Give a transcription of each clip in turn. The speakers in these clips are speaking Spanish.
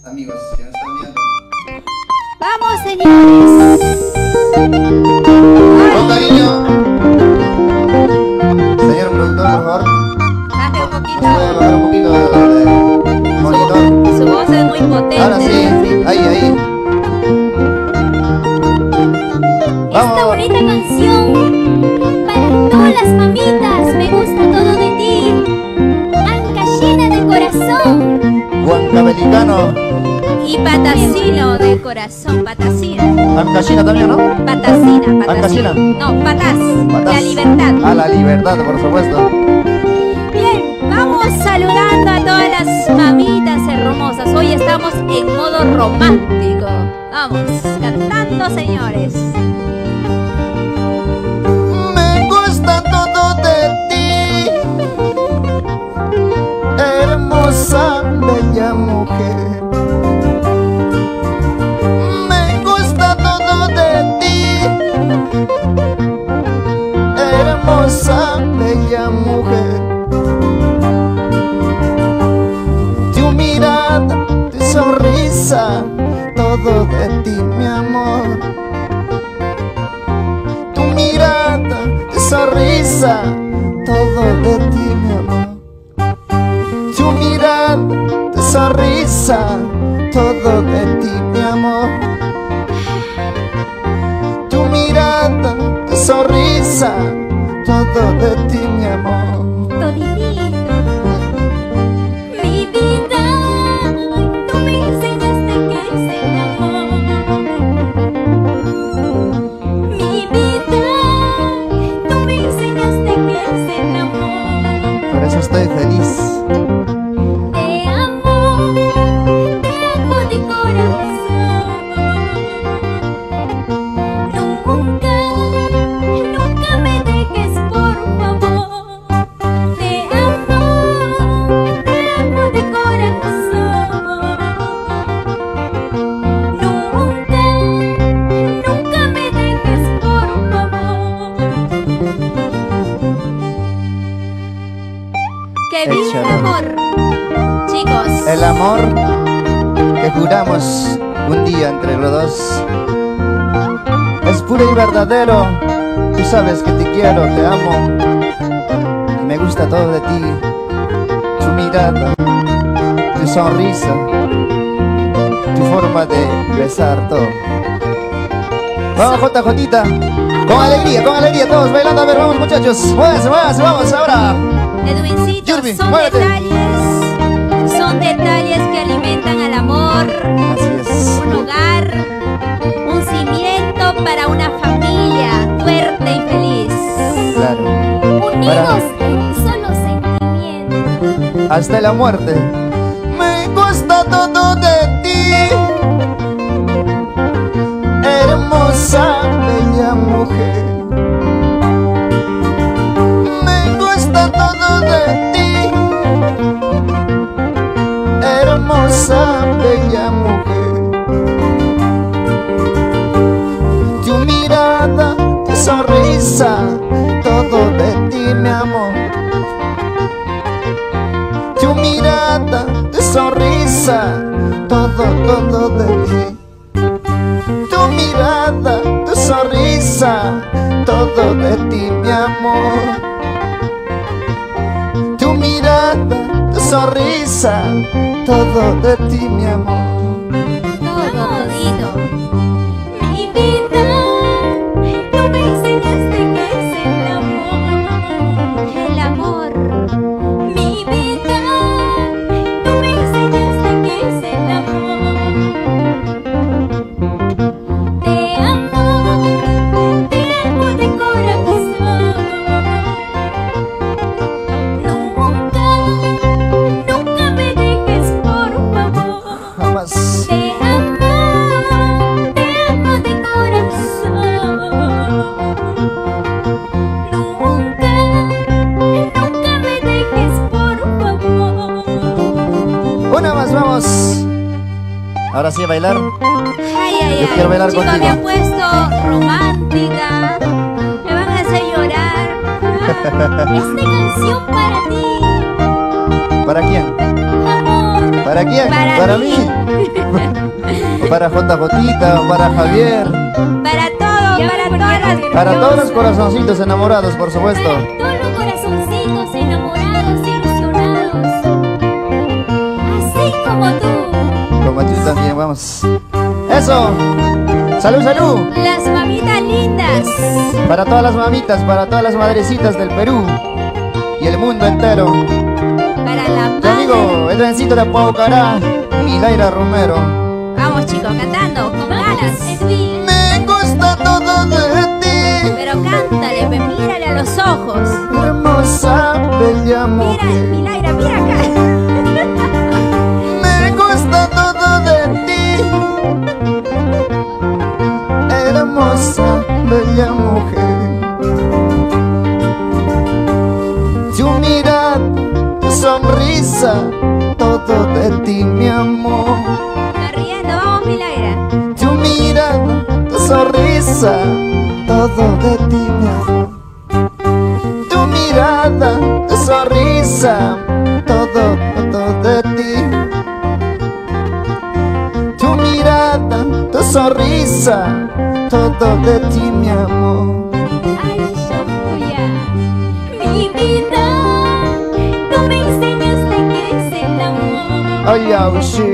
amigos que nos están viendo. ¡Vamos, señores! Con cariño. Señor productor, por favor. Baje un poquito. ¿Puede bajar un poquito de monitor? Su voz es muy potente. Ahora sí, ahí. Esta bonita canción para todas las mamitas. Me gusta todo de ti. Anca llena de corazón. Huancabelicano. Y patacino de corazón, patacina. Ancashina también, ¿no? Patacina. Ancashina. No, pataz. Pataz. La libertad. A la libertad, por supuesto. Bien, vamos saludando a todas las mamitas hermosas. Hoy estamos en modo romántico. Vamos, cantando, señores. Me gusta todo de ti, hermosa, bella mujer. Me gusta todo de ti, hermosa, bella mujer. Tu mirada, tu sonrisa, todo de ti, mi amor. Tu mirada, tu sonrisa, todo de ti, mi amor. Tu mirada, tu sonrisa, todo de ti, mi amor. Tu mirada, tu sonrisa, todo de ti, mi amor. Toditito. Mi vida, tú me enseñaste que es el amor. Mi vida, tú me enseñaste que es el amor. Por eso estoy feliz. Te amo de corazón. Nunca me dejes, por favor. Te amo de corazón. Nunca me dejes, por favor. ¡Que viva el amor! Chicos, El amor que juramos un día entre los dos es puro y verdadero. Tú sabes que te quiero, te amo y me gusta todo de ti. Tu mirada, tu sonrisa, tu forma de besar, todo. Vamos, JJita, con alegría, todos bailando. A ver, vamos, muchachos, muévanse, vamos ahora. Edwincito, Yurbi, son muévete. detalles que alimentan al amor, Así es. un hogar, un cimiento para una familia fuerte y feliz. Claro. Unidos en un solo sentimiento. Hasta la muerte. Me gusta todo de ti, hermosa, bella mujer. Me gusta todo de ti, hermosa, bella mujer. Tu mirada, tu sonrisa, todo de ti, mi amor. Tu mirada, tu sonrisa, todo de ti. Tu mirada, tu sonrisa, todo de ti, mi amor. Tu mirada, tu sonrisa, todo de ti, mi amor. Todo todito. Mi vida, tú me enseñaste que es el amor. El amor. Mi vida, tú me enseñaste que es el amor. Te amo de corazón. Nunca me dejes, por favor. Jamás. Te amo de corazón. Nunca me dejes, por favor. Una más, vamos. Ahora sí a bailar. Ay, Yo quiero bailar chico, contigo. me han puesto romántica. Me van a hacer llorar. Esta canción para ti. ¿Para quién? Amor. ¿Para quién? Para Para mí. mí. Para JJ, para Javier, Para todos, para todos los corazoncitos enamorados, por supuesto. todos los corazoncitos enamorados, ilusionados. Así como tú. Como tú también, vamos. ¡Eso! ¡Salud, salud! Las mamitas lindas. Para todas las mamitas, para todas las madrecitas del Perú y el mundo entero. Para la Tu amigo madre. Edrencito de Paucará, Milaira Romero. Vamos chicos, cantando, con ganas. Me gusta todo de ti, Pero cántale, mírale a los ojos. hermosa, bella Mira, mujer. Milaira, mira acá. Me gusta todo de ti, hermosa, bella mujer. Tu mirada, tu sonrisa, todo de ti, mi amor. Está riendo, vamos Milaira. Tu mirada, tu sonrisa, todo de ti, mi amor. Tu mirada, tu sonrisa, todo de ti. Tu mirada, tu sonrisa, todo de ti, mi amor. Ay, Shokuya. Mi vida, tú me enseñaste que es el amor. Ay, aushi.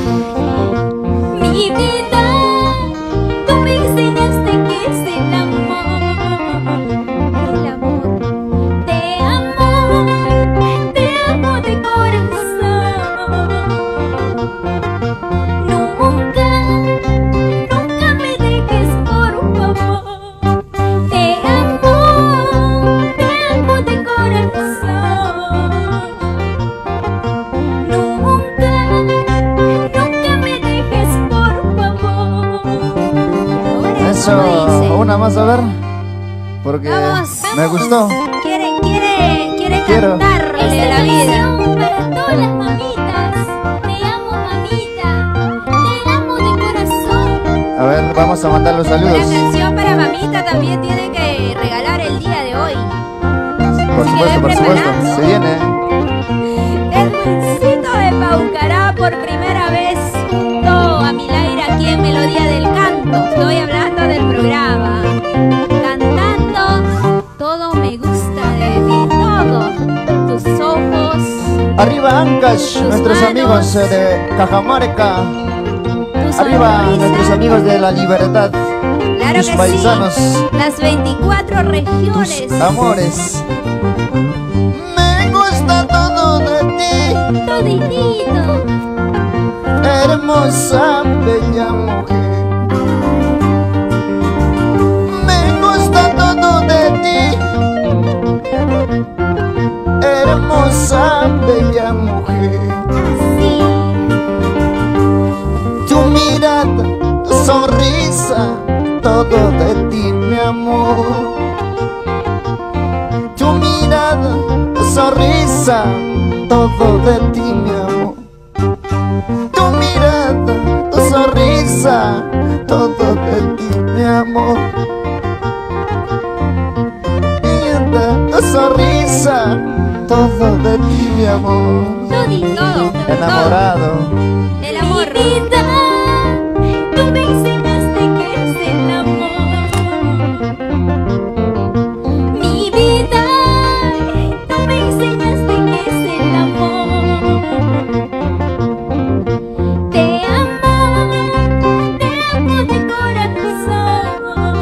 Mi vida, tú me enseñaste que es el amor. El amor. Te amo de corazón. Nunca, nunca me dejes, por favor. Te amo de corazón. Nunca, nunca me dejes, por favor. Eso, una más a ver, porque Vamos. me gustó. Quiere Quiero. cantarle a la vida. Para todas las mamitas. Te amo, mamita. Te amo de corazón. A ver, vamos a mandar los Una saludos. canción para mamita también tiene que regalar el día de hoy. Por supuesto, por supuesto. Se viene. Edwincito de Paucará por primera vez junto a Milaira aquí en Melodía del Canto. Estoy hablando del programa. Cantando Todo me gusta de ti, todo. Tus ojos, Arriba Ancash, nuestros manos. amigos de Cajamarca. tus Arriba sonrisas. nuestros amigos de la libertad. Claro tus que paisanos. sí. Las 24 regiones. Tus amores. Me gusta todo de ti, Toditito. hermosa, bella mujer. Me gusta todo de ti, hermosa, bella mujer. Así. Tu mirada, tu sonrisa, todo de ti, mi amor. Tu mirada, tu sonrisa, todo de ti, mi amor. Tu mirada, tu sonrisa, todo de ti, mi amor. Mirada, tu sonrisa, todo de ti, mi amor. Todito. Enamorado. El amor. Mi vida, tú me enseñaste que es el amor. Mi vida, tú me enseñaste que es el amor. Te amo de corazón.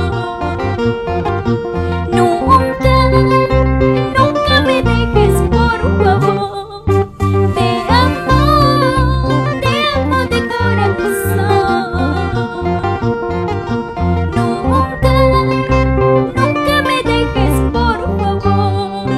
Nunca, nunca me dejes, por favor. Te amo de corazón. Nunca, nunca me dejes, por favor.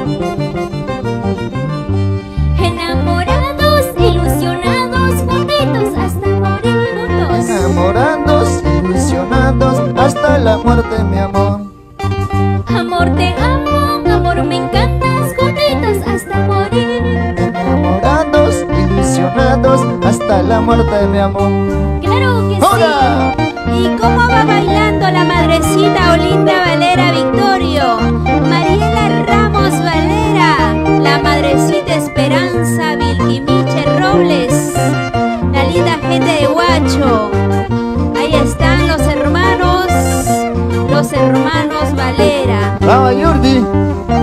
Enamorados, ilusionados, juntitos hasta morir juntos. Enamorados, ilusionados, hasta la muerte, mi amor. Amor, te amo, amor, me encantas, juntitos hasta morir. Enamorados, ilusionados, hasta la muerte, mi amor. Claro que ¡Hola! sí. ¿Y cómo va bailando la madrecita Olinda Valera Victorio? Mariela Ramos Valera, la madrecita Esperanza Vilquimiche Robles, la linda gente de Huacho.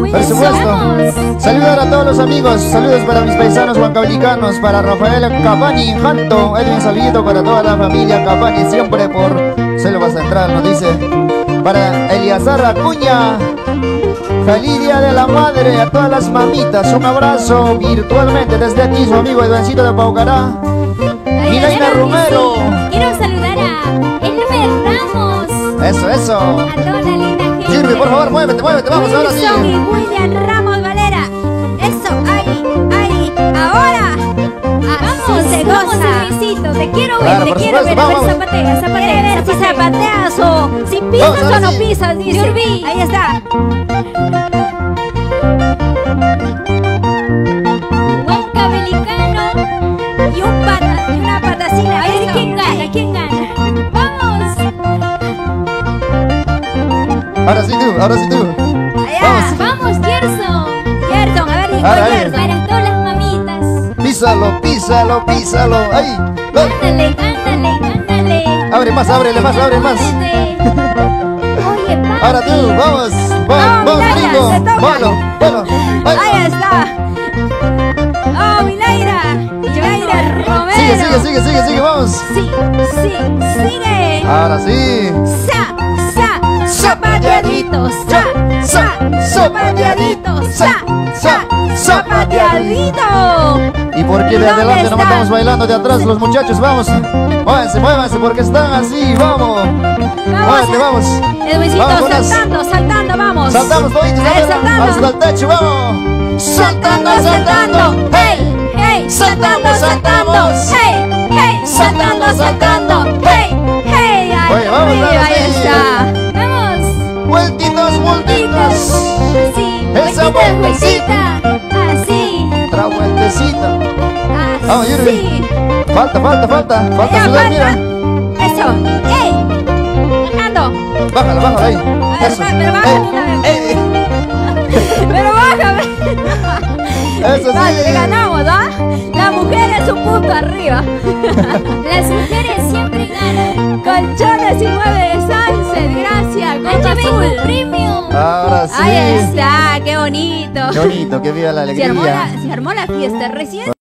Por supuesto. Vamos. Saludar a todos los amigos. Saludos para mis paisanos huancablicanos, para Rafael Capani, Janto, Edwin Salguito, para toda la familia Capani, siempre por Selva Central, nos dice. Para Eliazar Acuña, feliz día de la madre a todas las mamitas. Un abrazo virtualmente desde aquí, su amigo Edwin de Paucará. Milaina Romero. Quiero saludar a Elmer Ramos. Eso. A toda la linda gente. Kirby, por favor, muévete, vamos, ahora sí. Wilson y William Ramos Valera. Eso, ahí, ahora. Vamos, se goza. Luisito, te quiero ver, Claro, te por quiero ver. supuesto, A ver, vamos. zapatea. Quiere ver si zapateas o si pisas Vamos, ahora o no sí. pisas, dice. Yurbi. Ahí está. Huancabelicano y una patacina. A ver quién gana. Vamos. Ahora sí tú. Allá. Vamos, Gerson. Gerson, a ver, dijo Ahora, Gerson. Para todas las mamitas. Písalo. Ahí. Ándale. Abre más. Oye, papi. Ahora tú, vamos, Milaira, gringo. te toca. Bueno. Ahí está. Oh, Milaira Romero. Sigue, vamos. Sí, sigue. Ahora sí. Zapateaditos. Zapateadito. ¿Y por qué de ¿Dónde adelante no están? estamos bailando de atrás los muchachos? Vamos. Muévanse porque están así, vamos. Vamos. Edwincito, Vamos, unas- saltando, vamos. Saltamos toditos, Saltando. hasta el techo, vamos. Saltando. Hey, saltando. Hey, saltando. Hey, Oye, vamos, arriba, vamos, ahí sí. está. Vamos. Vueltitas. Sí, Esa vueltita. Así. Otra vueltecita. Vamos, Yurbi. Así. Falta Ya, sudar, mira. Eso. Ey. Ando. Bájala ahí. A ver, Eso. pero bájala una vez. Pero bájame. Eso sí. Vale, le ganamos, ¿ah? La mujer es un punto arriba. Las mujeres siempre ganan. Colchones y muebles de Sunset, gracias. Copa Azul Premium. Ahora sí. Ahí está, qué bonito. Qué bonito, que viva la Se alegría. armó la fiesta recién.